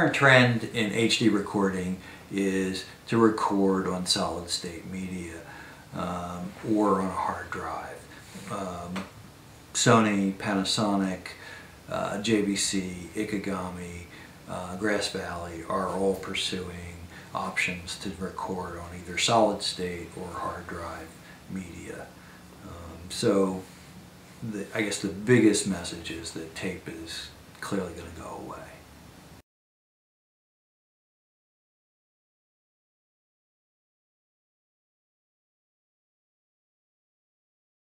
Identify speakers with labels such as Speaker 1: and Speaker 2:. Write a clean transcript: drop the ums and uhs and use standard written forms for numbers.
Speaker 1: current trend in HD recording is to record on solid state media or on a hard drive. Sony, Panasonic, JVC, Ikegami, Grass Valley are all pursuing options to record on either solid state or hard drive media. So I guess the biggest message is that tape is clearly going to go away.